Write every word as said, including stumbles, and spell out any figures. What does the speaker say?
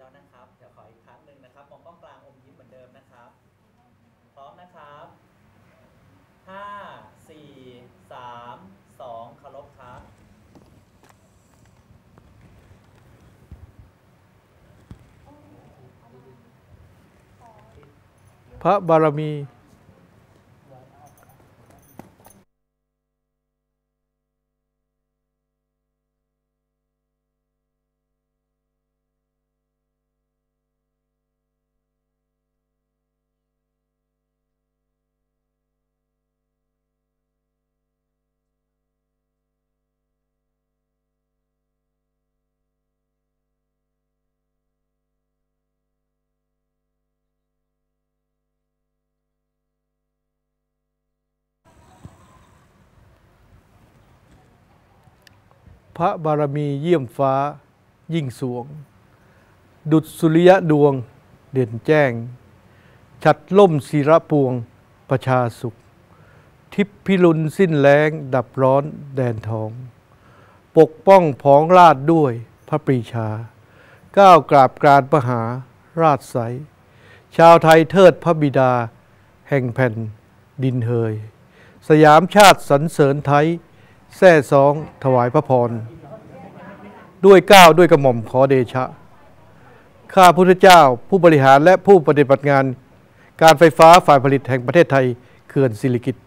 แล้วนะครับเดี๋ยวขออีกครั้งหนึ่งนะครับมองกล้องกลางอมยิ้มเหมือนเดิมนะครับพร้อมนะครับห้าสี่สามสองเคารพครับพระบารมีพระบารมีเยี่ยมฟ้ายิ่งสวงดุจสุริยะดวงเด่นแจ้งฉัดล่มศิระปวงประชาสุขทิพพิรุณสิ้นแล้งดับร้อนแดนทองปกป้องผองราชด้วยพระปรีชาก้าวกราบกรานประหาราชใสชาวไทยเทิดพระบิดาแห่งแผ่นดินเฮยสยามชาติสรรเสริญไทยแท้สองถวายพระพรด้วยเกล้าด้วยกระหม่อมขอเดชะข้าพุทธเจ้าผู้บริหารและผู้ปฏิบัติงานการไฟฟ้าฝ่ายผลิตแห่งประเทศไทยเขื่อนสิริกิติ์